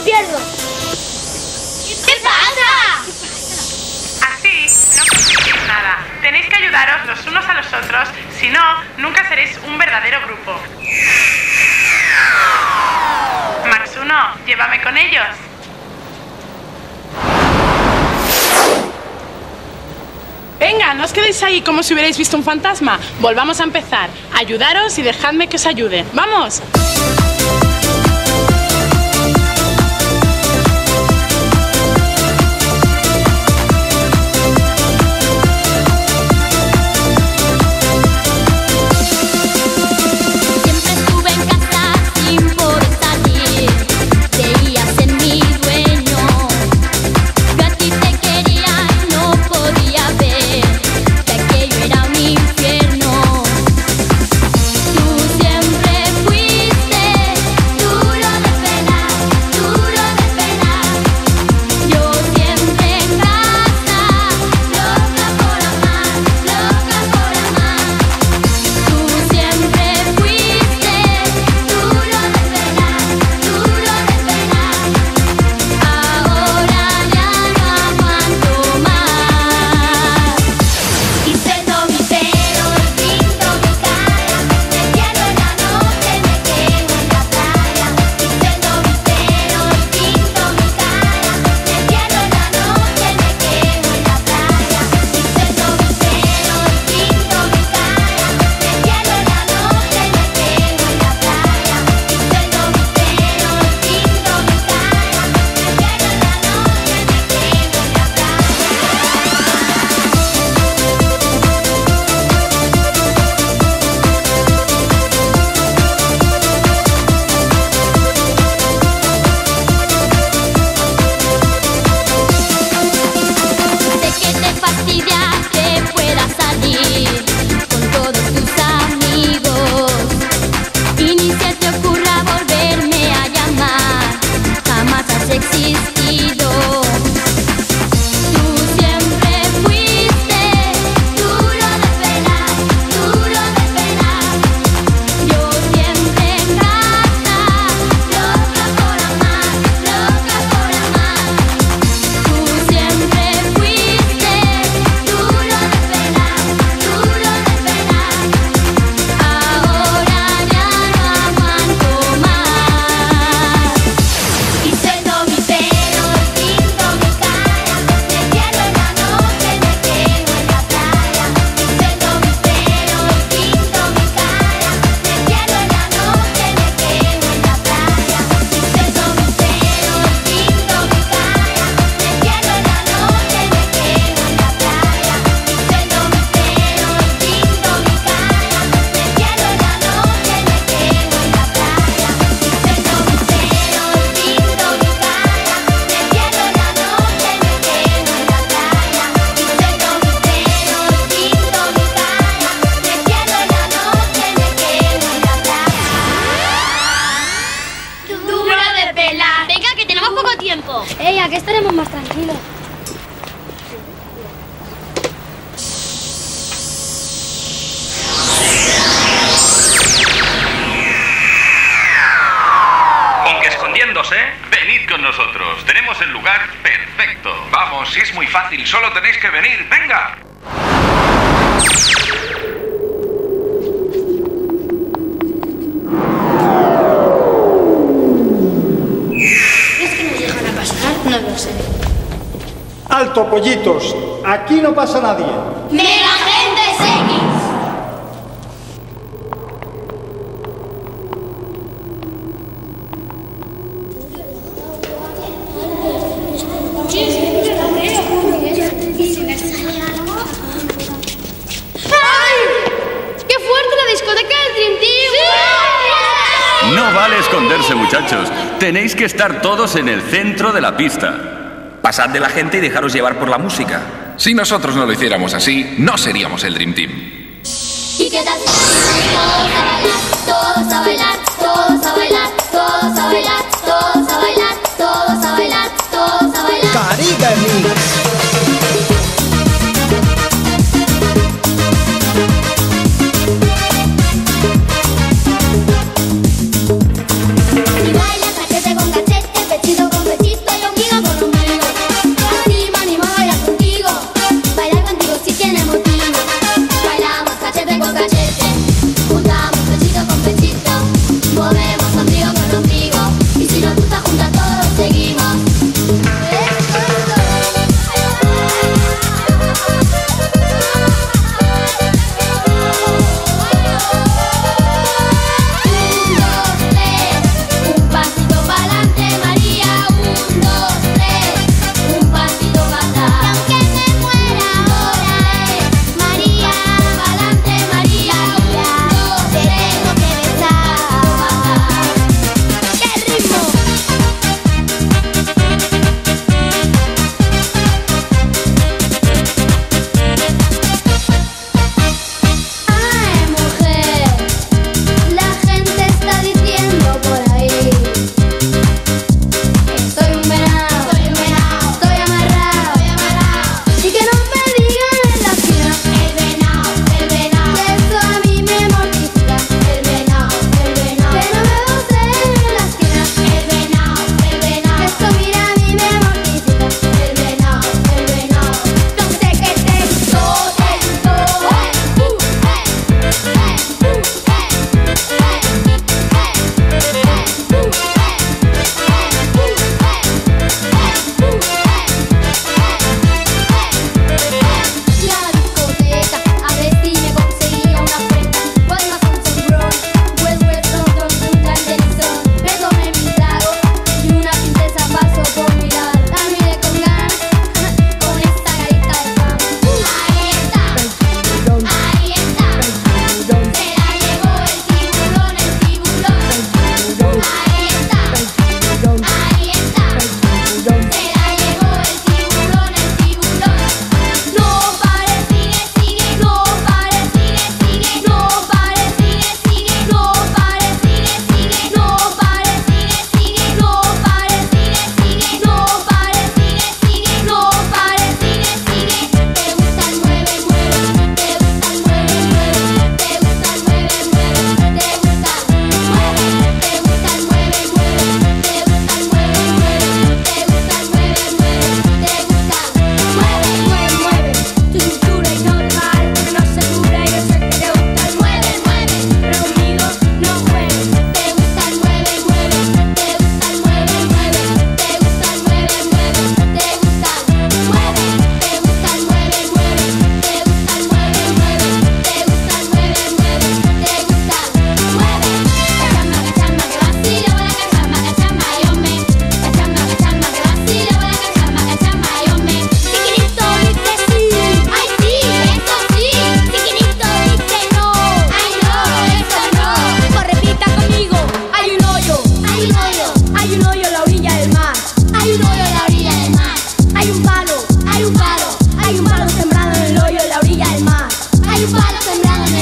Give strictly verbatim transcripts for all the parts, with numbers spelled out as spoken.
pierdo. ¿Qué pasa? Así no conseguiréis nada. Tenéis que ayudaros los unos a los otros, si no, nunca seréis un verdadero grupo. Max uno, llévame con ellos. Venga, no os quedéis ahí como si hubierais visto un fantasma. Volvamos a empezar. Ayudaros y dejadme que os ayude. ¡Vamos! Ey, aquí estaremos más tranquilos. Con que escondiéndose, venid con nosotros. Tenemos el lugar perfecto. Vamos, si es muy fácil, solo tenéis que venir. ¡Venga! No lo sé. ¡Alto, pollitos! Aquí no pasa nadie. ¡Megagentes X! ¡Ay! ¡Qué fuerte la discoteca del Dream Team! ¡Sí! No vale esconderse, muchachos. Tenéis que estar todos en el centro de la pista. Pasad de la gente y dejaros llevar por la música. Si nosotros no lo hiciéramos así, no seríamos el Dream Team. ¿Y qué tal? Todos a bailar, todos a bailar, todos a bailar, todos a bailar, todos a bailar, todos a bailar. Cariga Mix. Y baila cachete con cachete, vestido con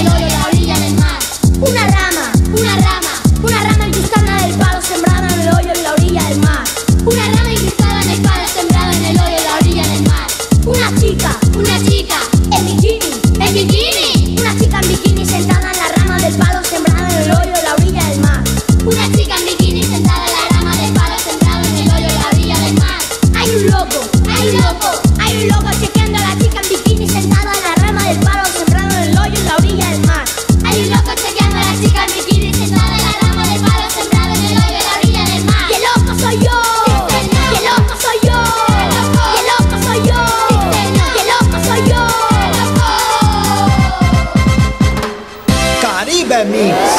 el hoyo, la orilla del mar. Una rama, una rama, una rama incrustada en el palo, sembrada en el hoyo, en la orilla del mar. Una rama incrustada en el palo, sembrada en el hoyo, en la orilla del mar. Una chica, una chica, en bikini, en bikini. Una chica en bikini sentada en la rama del palo, sembrada en el hoyo, en la orilla del mar. Una chica en bikini sentada en la rama del palo, sembrada en el hoyo, en la orilla del mar. Hay un loco, hay un loco, hay un loco chequeando a la chica en bikini sentada en la rama del palo, sembrado en el hoyo, en la orilla del mar. Hay un loco chequeando a la chica en bikini sentada en la rama del palo, sembrado en el hoyo, en la orilla del mar. ¡Qué loco soy yo! ¡Qué loco soy yo! ¡Qué loco soy yo! ¡Qué loco soy yo! Caribe Mix.